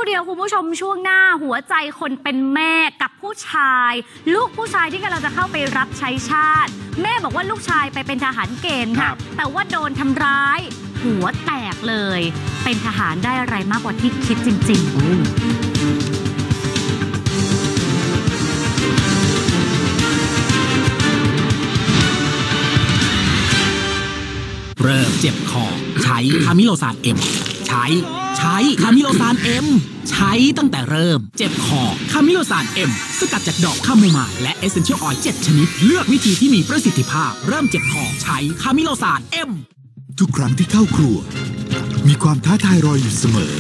เดียวคุณผู้ชมช่วงหน้าหัวใจคนเป็นแม่กับผู้ชายลูกผู้ชายที่กำลังจะเข้าไปรับใช้ชาติแม่บอกว่าลูกชายไปเป็นทหารเกณฑ์ค่ะแต่ว่าโดนทำร้ายหัวแตกเลยเป็นทหารได้อะไรมากกว่าที่คิดจริงๆเริ่มเจ็บคอใช้คามิโลซานเอ็มใช้คามิโลซานเอ็มใช้ตั้งแต่เริ่มเจ็บคอคามิโลซานเอ็มสกัดจากดอกคาโมไมล์และเอเซนเชียลออยล์7ชนิดเลือกวิธีที่มีประสิทธิภาพเริ่มเจ็บคอใช้คามิโลซานเอ็มทุกครั้งที่เข้าครัวมีความท้าทายรออยู่เสมอ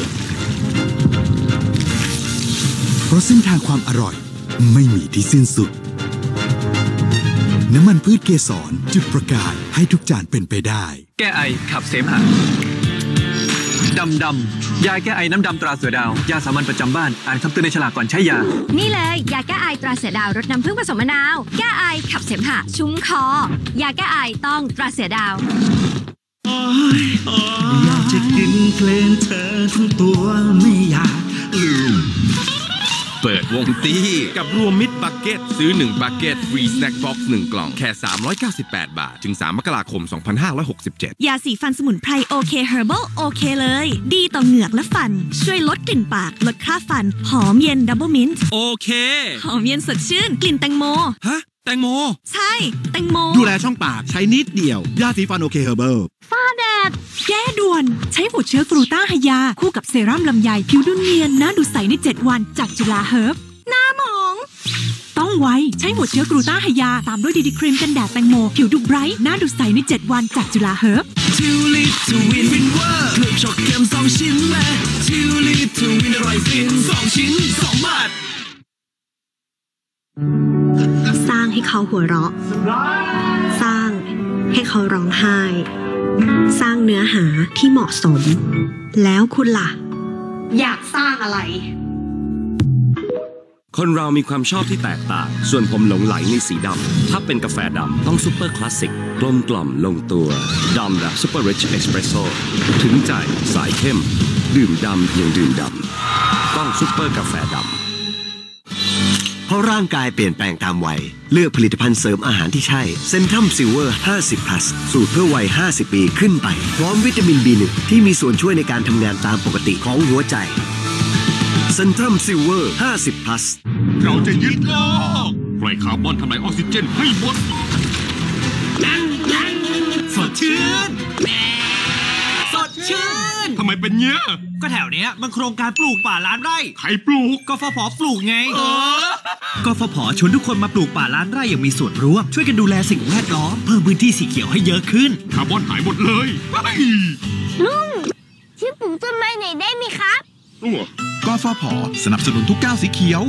เพราะเส้นทางความอร่อยไม่มีที่สิ้นสุดน้ำมันพืชเกสรจุดประกายให้ทุกจานเป็นไปได้แก้ไอขับเสมหะดำยาแก้ไอน้ำดำตราเสือดาวยาสามัญประจำบ้านอ่านคำเตือนในฉลากก่อนใช้ยานี่เลยยาแก้ไอตราเสือดาวรสน้ำผึ้งผสมมะนาวแก้ไอขับเสมหะชุ่มคอยาแก้ไอต้องตราเสือดาวอยากจะกินเพลงเธอทั้งตัวไม่อยากลืมเปิดวงตีกับรวมมิตรบักเก็ตซื้อ1บักเก็ตฟรีสแน็คบ็อกซ์1กล่องแค่398 บาทถึง3 มกราคม 2567 ยาสีฟันสมุนไพรโอเคเฮอร์เบิลโอเคเลยดีต่อเหงือกและฟันช่วยลดกลิ่นปากลดคราบฟันหอมเย็นดับเบิลมินต์โอเคหอมเย็นสดชื่นกลิ่นแตงโมฮะแตงโมใช่แตงโมดูแลช่องปากใช้นิดเดียวยาสีฟันโอเคเฮอร์เบิลฝ้าแดดแก้ด่วนใช้หัวเชื้อกรูต้าไฮยาคู่กับเซรั่มลำไยผิวดูเนียนหน้าดูใสใน7วันจากจุฬาเฮิร์บหน้าหมองต้องไวใช้หัวเชื้อกรูต้าไฮยาตามด้วยดีครีมกันแดดแตงโมผิวดูไบรท์หน้าดูใสใน7วันจากจุฬาเฮิร์บทิวลิปทูวินวินเวอร์เคลือบช็อกเค็ม2ชิ้นและทิวลิปทูวินอร่อยฟิน2ชิ้น2 บาทสร้างให้เขาหัวเราะสร้างให้เขาร้องไห้สร้างเนื้อหาที่เหมาะสมแล้วคุณล่ะอยากสร้างอะไรคนเรามีความชอบที่แตกต่างส่วนผมหลงไหลในสีดำถ้าเป็นกาแฟดำต้องซุปเปอร์คลาสสิกกลมกล่อมลงตัวดำแบบซุปเปอร์ริชเอสเปรสโซ่ถึงใจสายเข้มดื่มดำอย่างดื่มดำต้องซุปเปอร์กาแฟดำเพราะร่างกายเปลี่ยนแปลงตามวัยเลือกผลิตภัณฑ์เสริมอาหารที่ใช่เซนทัมซิลเวอร์50+สูตรเพื่อวัย50 ปีขึ้นไปพร้อมวิตามิน B1 ที่มีส่วนช่วยในการทำงานตามปกติของหัวใจเซนทัมซิลเวอร์50+ เราจะยึดโลกปล่อยคาร์บอนทำลายออกซิเจนให้หมดสดชื่นสดชื่นทำไมเป็นเงี้ยก็แถวเนี้ยมันโครงการปลูกป่าล้านไร่ใครปลูกกฟผ.ปลูกไงกฟผ.ชวนทุกคนมาปลูกป่าล้านไร่อย่างมีส่วนร่วมช่วยกันดูแลสิ่งแวดล้อมเพิ่มพื้นที่สีเขียวให้เยอะขึ้นคาร์บอนหายหมดเลยลุงช่วยปลูกต้นไม้หน่อยได้ไหมครับกฟผ.สนับสนุนทุกก้าวสีเขียว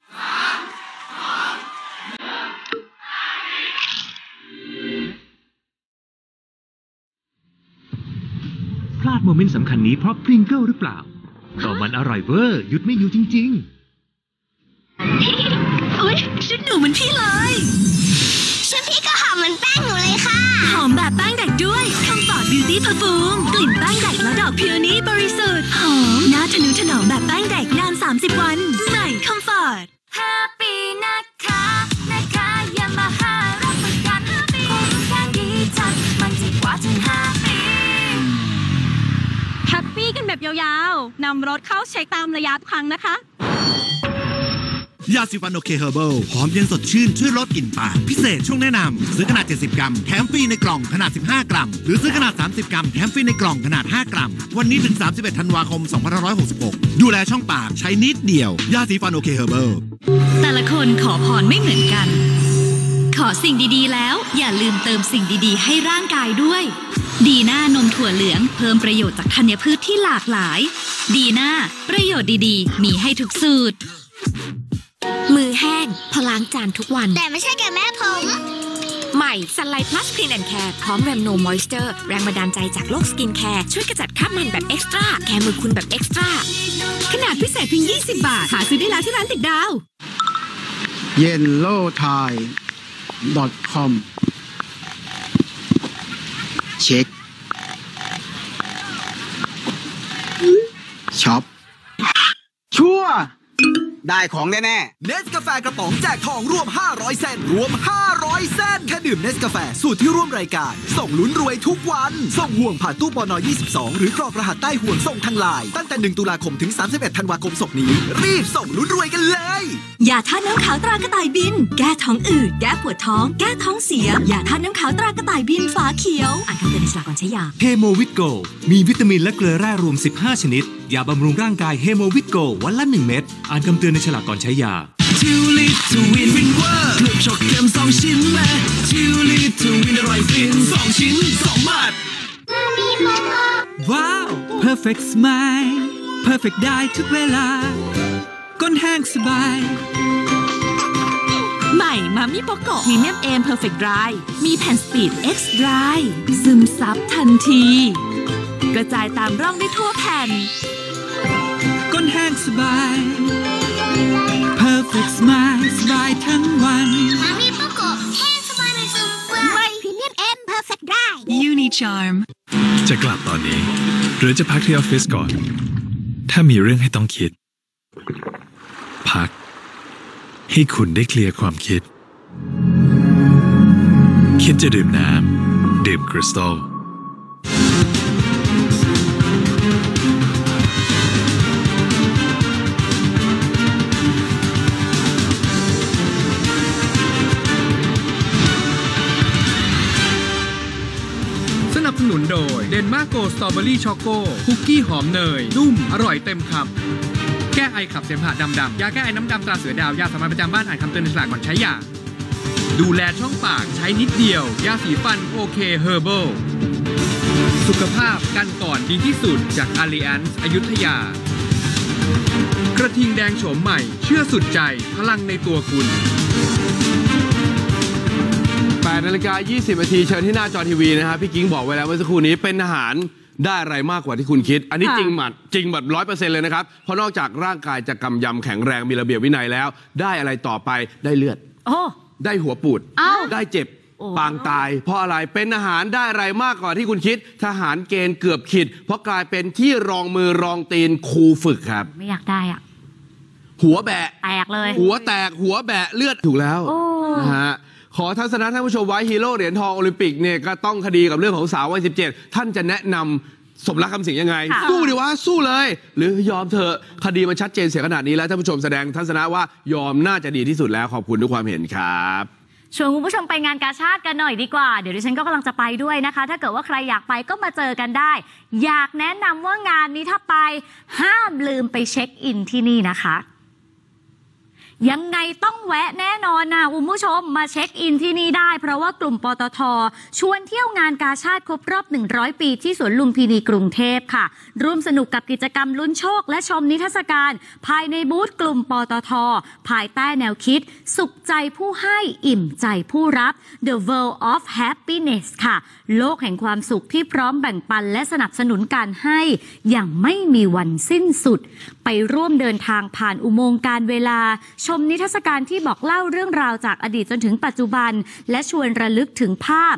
พลาดโมเมนต์สำคัญนี้เพราะพริงเกิลหรือเปล่าก็มันอร่อยเวอร์หยุดไม่อยู่จริงๆอุ๊ยชุดหนูเหมือนพี่เลยชุดพี่ก็หอมเหมือนแป้งหนูเลยค่ะหอมแบบแป้งเด็กด้วยคอมฟอร์ตบิวตี้เพอร์ฟูมกลิ่นแป้งเด็กและดอกพิวนี่บริสุทธิ์หอมน่าทะนุถนอมแบบแป้งเด็กนาน30 วันใหม่คอมฟอร์ตแฮปปี้นะคะยามาฮ่ารับประกันคุ้มค่าดีจัดมันจะกว่าถึง5 ปีแฮปปี้กันแบบยาวๆนำรถเข้าเช็คตามระยะครั้งนะคะยาสีฟันโอเคเฮอร์เบิลหอมเย็นสดชื่นช่วยลดกลิ่นปากพิเศษช่วงแนะนำซื้อขนาด70 กรัมแถมฟรีในกล่องขนาด15 กรัมหรือซื้อขนาด30 กรัมแถมฟรีในกล่องขนาด5 กรัมวันนี้ถึง31 ธันวาคม 2566ดูแลช่องปากใช้นิดเดียวยาสีฟันโอเคเฮอร์เบิลแต่ละคนขอพรไม่เหมือนกันขอสิ่งดีๆแล้วอย่าลืมเติมสิ่งดีๆให้ร่างกายด้วยดีน่านมถั่วเหลืองเพิ่มประโยชน์จากธัญพืชที่หลากหลายดีน่าประโยชน์ดีๆมีให้ทุกสูตรมือแห้งพอล้างจานทุกวันแต่ไม่ใช่แก่แม่ผมใหม่ซันไลท์พลัสคลีนแอนด์แคร์พร้อมแรมโนมอยส์เจอร์แรงบันดาลใจจากโลกสกินแคร์ช่วยกระจัดคราบมันแบบเอ็กซ์ตร้าแคร์มือคุณแบบเอ็กซ์ตร้าขนาดพิเศษเพียง20 บาทหาซื้อได้แล้วที่ร้านติดดาว yellowthai.com เช็คช็อปช่วยได้ของแน่ๆเนสกาแฟกระป๋องแจกทองรวม500เซนรวม500เซนแค่ดื่มเนสกาแฟสูตรที่ร่วมรายการส่งลุ้นรวยทุกวันส่งห่วงผ่านตู้ปน22หรือกรอกรหัสใต้ห่วงส่งทางไลน์ตั้งแต่1ตุลาคมถึง31ธันวาคมศกนี้รีบส่งลุ้นรวยกันเลยยาท่าตุน้ำขาวตรากระต่ายบินแก้ท้องอืดแก้ปวดท้องแก้ท้องเสียยาท่าตุน้ำขาวตรากระต่ายบินฝาเขียวอ่านคำเตือนในฉลากก่อนใช้ยาเฮโมวิตโกมีวิตามินและเกลือแร่รวม15ชนิดยาบำรุงร่างกายเฮโมวิตโกวันละ1เม็ดอ่านคำเตือนในฉลากก่อนใช้ยาทิวลิปทูวินวินเวอร์เคลือบช็อกเค็ม2ชิ้นและทิวลิปทูวินอร่อยฟิน2ชิ้น2 บาทว้าว Perfect Smile Perfect ได้ทุกเวลาก้นแห้งสบายใหม่มามิโปโกะพรีเมียมเอมเพอร์เฟกต์ดรายมีแผ่นสปีด X Dry ซึมซับทันทีกระจายตามร่องได้ทั่วแผ่นก้นแห้งสบาย Perfect Smile สบายทั้งวันมามิโปโกะแห้งสบายในซึมใหม่พรีเมียมเอมเพอร์เฟกต์ดราย Unicharm จะกลับตอนนี้หรือจะพักที่ออฟฟิศก่อนถ้ามีเรื่องให้ต้องคิดพักให้คุณได้เคลียร์ความคิดจะดื่มน้ำดื่มคริสตัลสนับสนุนโดยเดนมาร์โกสตรอเบอรี่ช็อกโกคุกกี้หอมเนยนุ่มอร่อยเต็มคำแก้ไอขับเสมหะดำยาแก้ไอน้ำดำตราเสือดาวยาสามัญประจำบ้านอ่านคำเตือนในฉลากก่อนใช้ยาดูแลช่องปากใช้นิดเดียวยาสีฟันโอเคเฮอร์เบิลสุขภาพกันก่อนดีที่สุดจากอาลีแอนซ์อยุธยากระทิงแดงโฉมใหม่เชื่อสุดใจพลังในตัวคุณ 8:20 นาทีเชิญที่หน้าจอทีวีนะครับพี่กิ้งบอกไว้แล้วเมื่อสักครู่นี้เป็นอาหารได้อะไรมากกว่าที่คุณคิดอันนี้จริงแบบ 100% เลยนะครับเพราะนอกจากร่างกายจะกำยำแข็งแรงมีระเบียบวินัยแล้วได้อะไรต่อไปได้เลือดได้หัวปูดได้เจ็บปางตายเพราะอะไรเป็นอาหารได้อะไรมากกว่าที่คุณคิดทหารเกณฑ์เกือบขิดเพราะกลายเป็นที่รองมือรองตีนครูฝึกครับไม่อยากได้อ่ะหัวแบะแตกเลยหัวแตกหัวแบะเลือดถูกแล้วนะฮะขอทัศนะท่านผู้ชมไว้ฮีโร่เหรียญทองโอลิมปิกเนี่ยก็ต้องคดีกับเรื่องของสาววัย17ท่านจะแนะนำสมรักคำสิงยังไงสู้ดิวะสู้เลยหรือยอมเถอะคดีมันชัดเจนเสียขนาดนี้แล้วท่านผู้ชมแสดงทัศนะว่ายอมน่าจะดีที่สุดแล้วขอบคุณทุกความเห็นครับชวนคุณผู้ชมไปงานกาชาดกันหน่อยดีกว่าเดี๋ยวดิฉันก็กำลังจะไปด้วยนะคะถ้าเกิดว่าใครอยากไปก็มาเจอกันได้อยากแนะนำว่างานนี้ถ้าไปห้ามลืมไปเช็คอินที่นี่นะคะยังไงต้องแวะแน่นอนนะคุณผู้ชมมาเช็คอินที่นี่ได้เพราะว่ากลุ่มปตท.ชวนเที่ยวงานกาชาดครบรอบ100 ปีที่สวนลุมพินีกรุงเทพค่ะร่วมสนุกกับกิจกรรมลุ้นโชคและชมนิทรรศการภายในบูธกลุ่มปตท.ภายใต้แนวคิดสุขใจผู้ให้อิ่มใจผู้รับ The World of Happiness ค่ะโลกแห่งความสุขที่พร้อมแบ่งปันและสนับสนุนการให้อย่างไม่มีวันสิ้นสุดไปร่วมเดินทางผ่านอุโมงค์การเวลาชมนิทรรศการที่บอกเล่าเรื่องราวจากอดีตจนถึงปัจจุบันและชวนระลึกถึงภาพ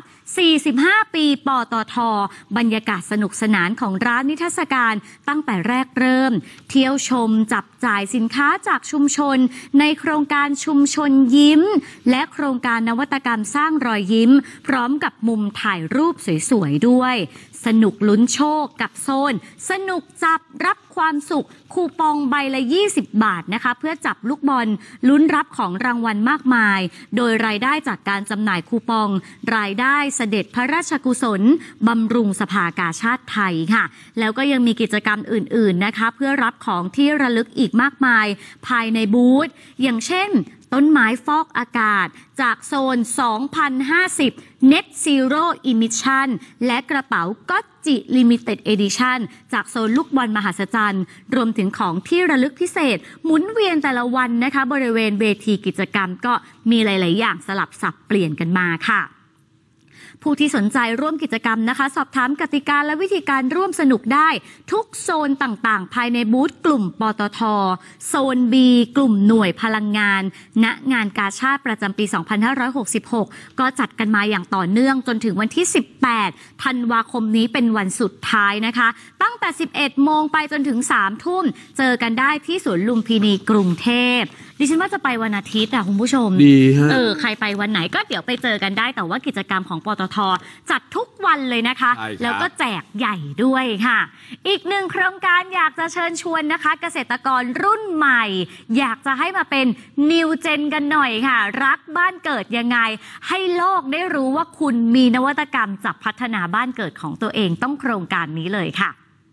45 ปีปตท.บรรยากาศสนุกสนานของร้านนิทรรศการตั้งแต่แรกเริ่มเที่ยวชมจับจ่ายสินค้าจากชุมชนในโครงการชุมชนยิ้มและโครงการนวัตกรรมสร้างรอยยิ้มพร้อมกับมุมถ่ายรูปสวยๆด้วยสนุกลุ้นโชคกับโซนสนุกจับรับความสุขคูปองใบละ20 บาทนะคะเพื่อจับลูกบอลลุ้นรับของรางวัลมากมายโดยรายได้จากการจำหน่ายคูปองรายได้เสด็จพระราชกุศลบำรุงสภากาชาดไทยค่ะแล้วก็ยังมีกิจกรรมอื่นๆนะคะเพื่อรับของที่ระลึกอีกมากมายภายในบูธอย่างเช่นต้นไม้ฟอกอากาศจากโซน 2050 Net Zero Emission และกระเป๋าก็จิ Limited Edition จากโซนลูกบอลมหัศจรรย์รวมถึงของที่ระลึกพิเศษหมุนเวียนแต่ละวันนะคะบริเวณเวทีกิจกรรมก็มีหลายๆอย่างสลับสับเปลี่ยนกันมาค่ะผู้ที่สนใจร่วมกิจกรรมนะคะสอบถามกติกาและวิธีการร่วมสนุกได้ทุกโซนต่างๆภายในบูธกลุ่มปตท.โซน B กลุ่มหน่วยพลังงานณงานกาชาดประจำปี 2566 ก็จัดกันมาอย่างต่อเนื่องจนถึงวันที่ 18 ธันวาคมนี้เป็นวันสุดท้ายนะคะตั้งแต่ 11 โมงไปจนถึง 3 ทุ่มเจอกันได้ที่สวนลุมพินีกรุงเทพดิฉันว่าจะไปวันอาทิตย์คุณผู้ชมดีฮะใครไปวันไหนก็เดี๋ยวไปเจอกันได้แต่ว่ากิจกรรมของปตท.จัดทุกวันเลยนะคะแล้วก็แจกใหญ่ด้วยค่ะอีกหนึ่งโครงการอยากจะเชิญชวนนะคะเกษตรกรรุ่นใหม่อยากจะให้มาเป็นนิวเจนกันหน่อยค่ะรักบ้านเกิดยังไงให้โลกได้รู้ว่าคุณมีนวัตกรรมจะพัฒนาบ้านเกิดของตัวเองต้องโครงการนี้เลยค่ะ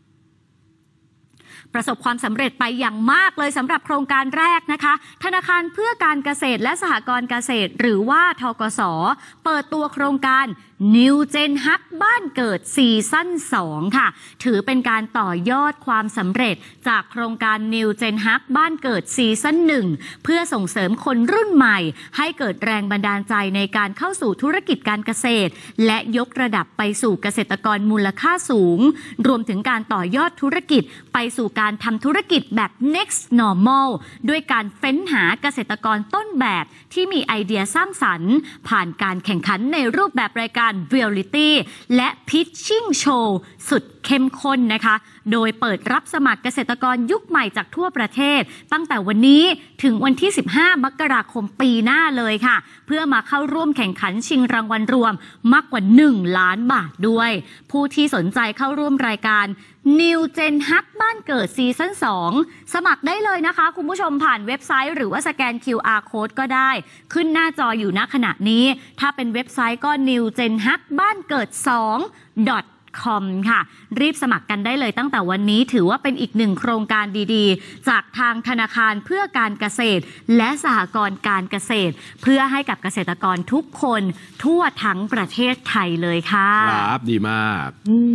ประสบความสำเร็จไปอย่างมากเลยสำหรับโครงการแรกนะคะธนาคารเพื่อการเกษตรและสหกรณ์เกษตรหรือว่าธกส.เปิดตัวโครงการ New Gen Hub บ้านเกิดซีซั่น 2 ค่ะถือเป็นการต่อยอดความสำเร็จจากโครงการ New Gen Hub บ้านเกิดซีซั่น 1 เพื่อส่งเสริมคนรุ่นใหม่ให้เกิดแรงบันดาลใจในการเข้าสู่ธุรกิจการเกษตรและยกระดับไปสู่เกษตรกรมูลค่าสูงรวมถึงการต่อยอดธุรกิจไปสู่การทำธุรกิจแบบ next normal ด้วยการเฟ้นหาเกษตรกรต้นแบบที่มีไอเดียสร้างสรรค์ผ่านการแข่งขันในรูปแบบรายการ Reality และ Pitching Show สุดเข้มข้นนะคะโดยเปิดรับสมัครเกษตรกรยุคใหม่จากทั่วประเทศตั้งแต่วันนี้ถึงวันที่ 15 มกราคมปีหน้าเลยค่ะเพื่อมาเข้าร่วมแข่งขันชิงรางวัลรวมมากกว่า 1 ล้านบาทด้วยผู้ที่สนใจเข้าร่วมรายการ New Gen Hub บ้านเกิดซีซั่น 2 สมัครได้เลยนะคะคุณผู้ชมผ่านเว็บไซต์หรือว่าสแกน QR Code ก็ได้ขึ้นหน้าจออยู่ณขณะนี้ถ้าเป็นเว็บไซต์ก็ New Gen Hub บ้านเกิด 2.com ค่ะรีบสมัครกันได้เลยตั้งแต่วันนี้ถือว่าเป็นอีกหนึ่งโครงการดีๆจากทางธนาคารเพื่อการเกษตรและสหกรณ์การเกษตรเพื่อให้กับเกษตรกรทุกคนทั่วทั้งประเทศไทยเลยค่ะครับดีมาก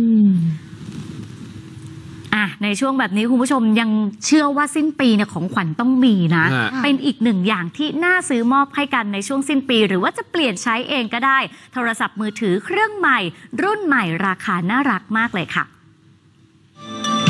ในช่วงแบบนี้คุณผู้ชมยังเชื่อว่าสิ้นปีเนี่ยของขวัญต้องมีนะเป็นอีกหนึ่งอย่างที่น่าซื้อมอบให้กันในช่วงสิ้นปีหรือว่าจะเปลี่ยนใช้เองก็ได้โทรศัพท์มือถือเครื่องใหม่รุ่นใหม่ราคาน่ารักมากเลยค่ะ